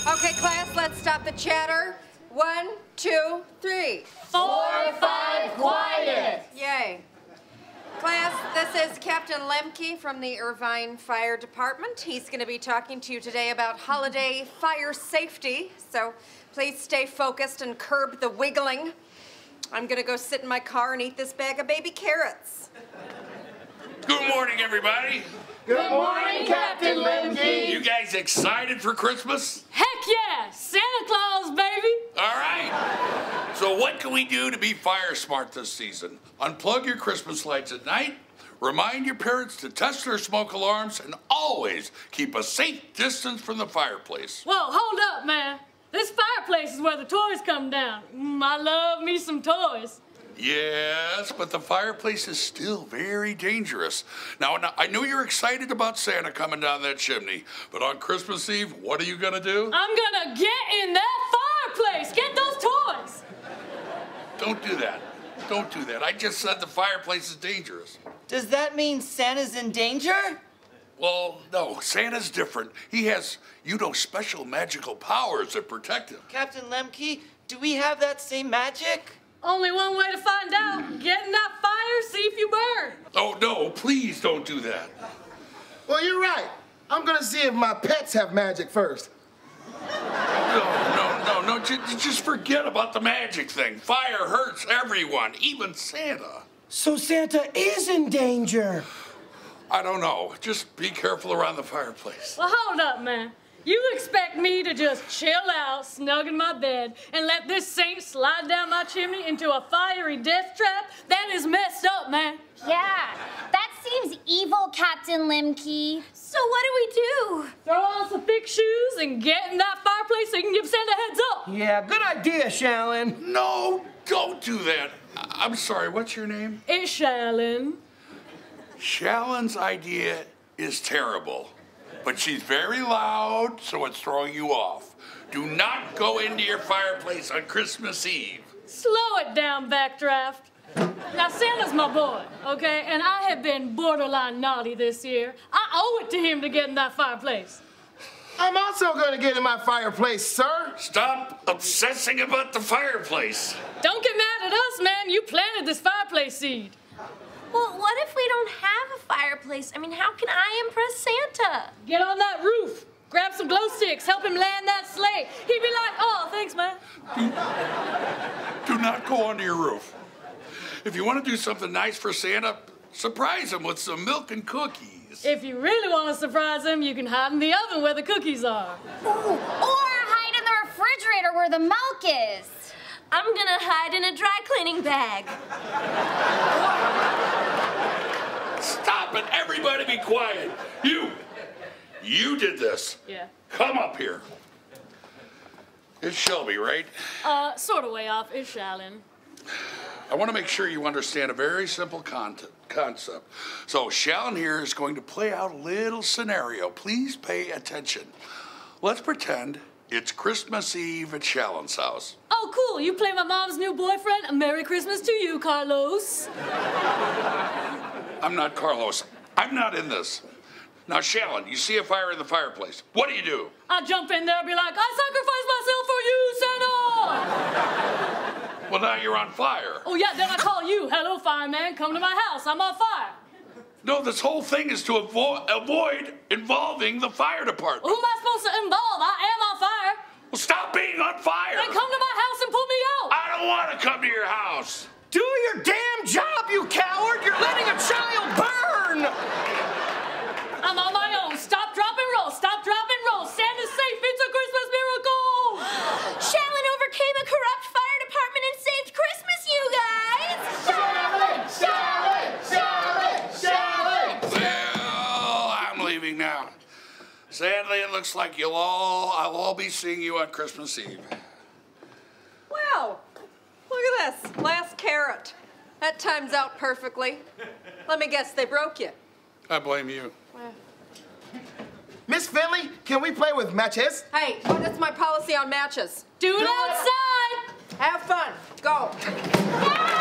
Okay, class, let's stop the chatter. 1, 2, 3. 4, 5, quiet. Yay. Class, this is Captain Lemke from the Irvine Fire Department. He's going to be talking to you today about holiday fire safety, so please stay focused and curb the wiggling. I'm going to go sit in my car and eat this bag of baby carrots. Good morning, everybody. Good morning, Captain Lemke. You guys excited for Christmas? Heck yeah! Santa Claus, baby! All right. So what can we do to be fire smart this season? Unplug your Christmas lights at night, remind your parents to test their smoke alarms, and always keep a safe distance from the fireplace. Whoa, hold up, man. This fireplace is where the toys come down. I love me some toys. Yes, but the fireplace is still very dangerous. Now, I know you're excited about Santa coming down that chimney, but on Christmas Eve, what are you gonna do? I'm gonna get in that fireplace! Get those toys! Don't do that. Don't do that. I just said the fireplace is dangerous. Does that mean Santa's in danger? Well, no, Santa's different. He has, special magical powers that protect him. Captain Lemke, do we have that same magic? Only one way to find out. Get in that fire, see if you burn. Oh, no, please don't do that. Well, you're right. I'm gonna see if my pets have magic first. No, just forget about the magic thing. Fire hurts everyone, even Santa. So Santa is in danger. I don't know. Just be careful around the fireplace. Well, hold up, man. You expect me to just chill out, snug in my bed, and let this saint slide down my chimney into a fiery death trap? That is messed up, man. Yeah, that seems evil, Captain Lemke. So what do we do? Throw on some thick shoes and get in that fireplace so you can give Santa a heads up. Yeah, good idea, Shallon. No, don't do that. I'm sorry, what's your name? It's Shallon. Shallon's idea is terrible, but she's very loud, so it's throwing you off. Do not go into your fireplace on Christmas Eve. Slow it down, Backdraft. Now, Santa's my boy, okay? And I have been borderline naughty this year. I owe it to him to get in that fireplace. I'm also gonna get in my fireplace, sir. Stop obsessing about the fireplace. Don't get mad at us, man. You planted this fireplace seed. Well, what if we don't have a fireplace? I mean, how can I impress Santa? Get on that roof. Grab some glow sticks. Help him land that sleigh. He'd be like, oh, thanks, man. Do not go onto your roof. If you want to do something nice for Santa, surprise him with some milk and cookies. If you really want to surprise him, you can hide in the oven where the cookies are. Ooh, or hide in the refrigerator where the milk is. I'm gonna hide in a dry cleaning bag. Stop it, everybody be quiet. You did this. Yeah. Come up here. It's Shelby, right? Sort of way off. It's Shallon. I want to make sure you understand a very simple concept. So Shallon here is going to play out a little scenario. Please pay attention. Let's pretend it's Christmas Eve at Shallon's house. Oh, cool. You play my mom's new boyfriend? A Merry Christmas to you, Carlos. I'm not Carlos. I'm not in this. Now, Shallon, you see a fire in the fireplace. What do? I jump in there and be like, I sacrifice myself for you, Santa! Well, now you're on fire. Oh, yeah, then I call you. Hello, fireman. Come to my house. I'm on fire. No, this whole thing is to avoid involving the fire department. Who am I supposed to involve? I am on fire. Well, stop being on fire. Then come to my house and pull me out. I don't want to come to your house. Do your damn job, you coward! You're letting a child burn! I'm on my own. Stop, drop, and roll. Stop, drop, and roll. Santa's safe. It's a Christmas miracle. Shallon overcame a corrupt fire department and saved Christmas, you guys! Shallon! Well, I'm leaving now. Sadly, it looks like I'll all be seeing you on Christmas Eve. Wow, look at this. Last carrot. That times out perfectly. Let me guess, they broke you. I blame you. Miss Finley, can we play with matches? Hey, what is my policy on matches? Do it outside. Have fun. Go.